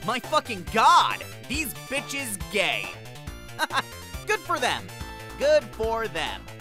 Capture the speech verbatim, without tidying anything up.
My fucking god! These bitches gay! Good for them! Good for them!